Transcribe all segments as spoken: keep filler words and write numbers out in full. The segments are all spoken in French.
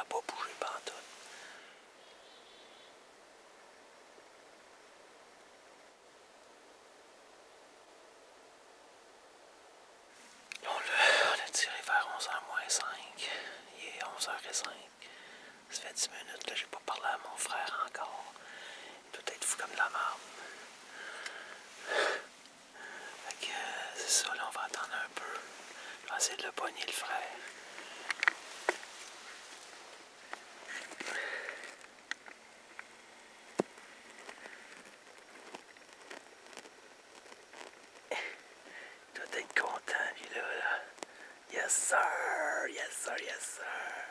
pas bougé pantoute. Là, on l'a, on a tiré vers onze heures moins cinq. Il est onze heures cinq. Ça fait dix minutes, là, j'ai pas parlé à mon frère encore. Il doit être fou comme de la merde. Fait que euh, c'est ça, là, on va attendre un peu. Je vais essayer de le pogner, le frère. Il doit être content, lui, là, là. Yes, sir! Yes, sir, yes, sir!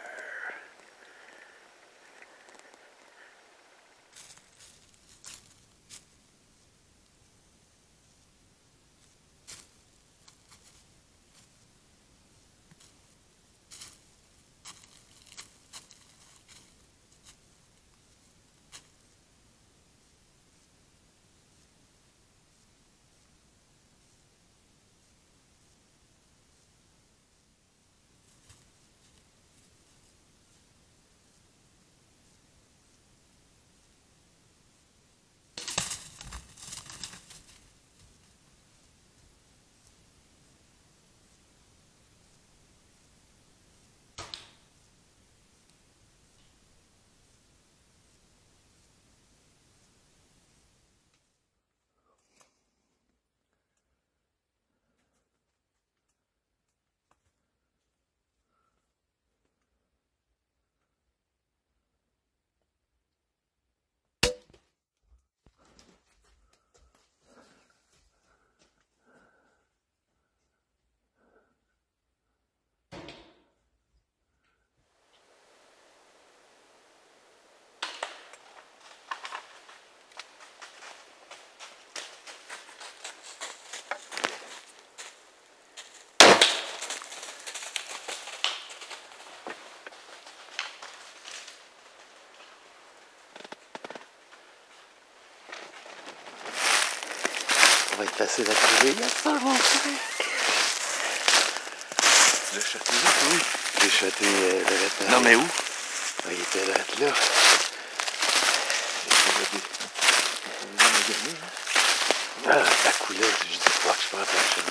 Ça va être facile à trouver. Yes, sir, mon frère! Tu l'as shoté là, oui? Je l'ai shoté euh, de là. Non, mais où? Ah, il était là, là. Ah, ça coulait. Je dis pas que je prends pas de chose.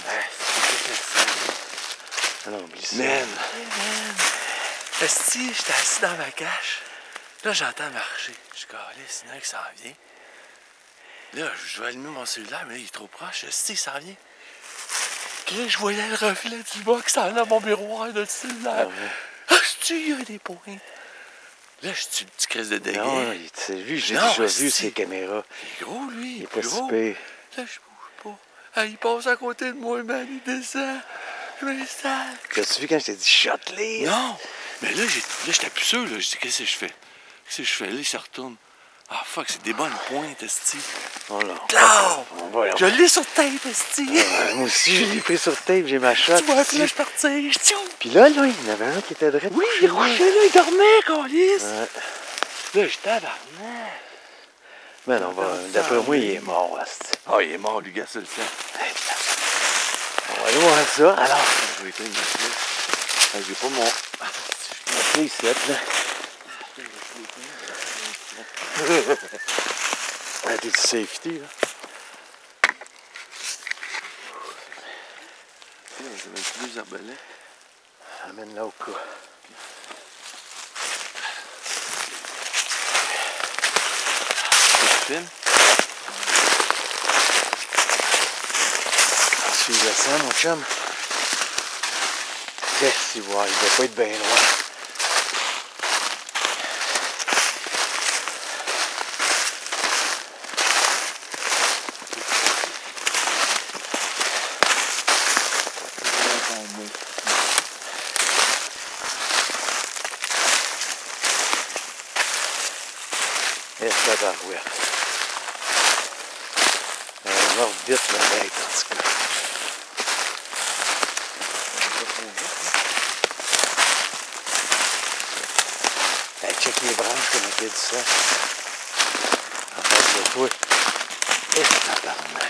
Ah non, oublie ça. Man! Hey, man! Esti, j'étais assis dans ma cache. Là, j'entends marcher. Je suis calé, sinon que ça en vient. Là, je vais allumer mon cellulaire, mais là, il est trop proche. Esti, il s'en vient. Puis là, je voyais le reflet du bas qui s'en venait à mon miroir de cellulaire. Ah, esti, il y a des points. Là, je suis une petite crise de dégâts. Non, il- lui, j'ai Non, déjà esti. vu ses caméras. Il est gros, lui. Il est plus pas si gros. pire. Là, je bouge pas. Ah, il passe à côté de moi, man. Il descend. Je m'installe. T'as-tu vu quand je t'ai dit shot-les? Non! Mais là, j'ai- là, j'étais plus sûr, là. Je dis, qu'est-ce que je fais? Qu'est-ce que je fais? Là, il se retourne. Ah, fuck, c'est des bonnes pointes, esti. Oh là. Là! On va, on Je l'ai sur tape, esti. Ah, moi aussi, je l'ai pris sur tape, j'ai ma shot. Tu vois, puis là, ici. je partais. Je tiens. Puis là, là, il y en avait un qui était direct. Oui, il couchait là, il dormait, câlisse. Ouais. Là, je tabarnak. Man, on va. D'après moi, il est mort, asti. Ah, il est mort, lui, gars, ça le sait. On va aller voir ça. Alors, Je vais éteindre ma flèche. Ah, j'ai pas mon. on va ici, là. Ah, t'es du safety, là. J'ai même plus les arbalètes. Amène-la au cas. Tu filmes? Suivre ça, mon chum. Qu'est-ce qu'il voit? Il doit pas être bien loin. Et ça barouette. On orbite la bête, en tout cas. Hey, check les branches comme il y a du sang. En face de toi. Et tabarnak.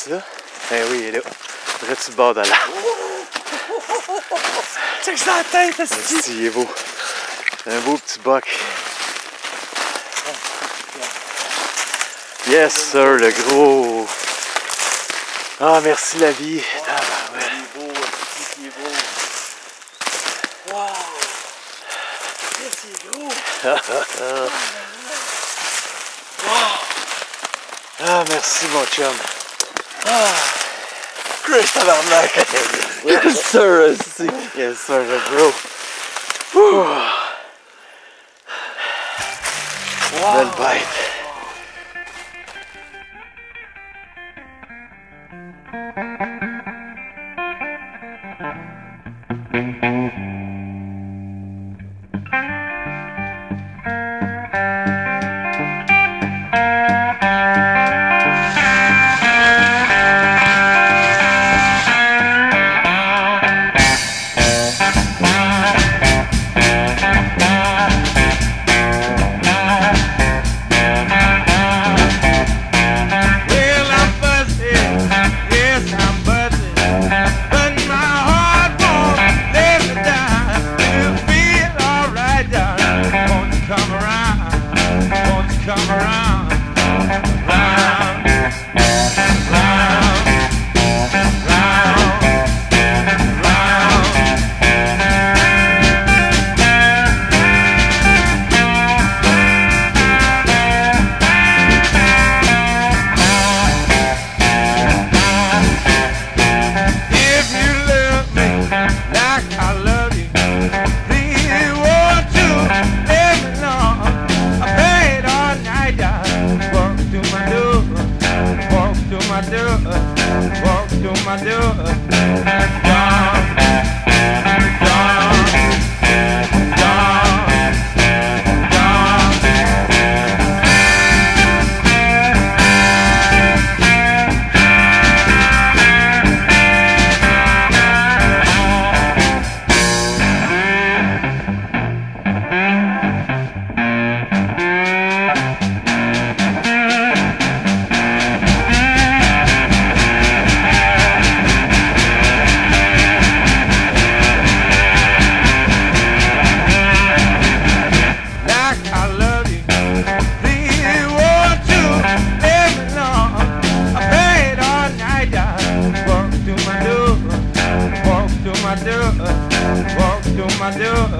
ça? Ben oui, il est là. Direct sur le bord de la... Check ça la tête, esti! Il est beau. Un beau petit buck. Yes, sir, le gros. Ah, merci la vie. Wow, Ah, ben ouais. il est beau, esti, il est beau. Wow! Qu'est-ce qu'il est gros! Wow! Ah, merci, mon chum. Ah! Chris tabarnak! Yes, sir, esti. Yes, sir, le gros. Wow! Belle bête. Walk to my door,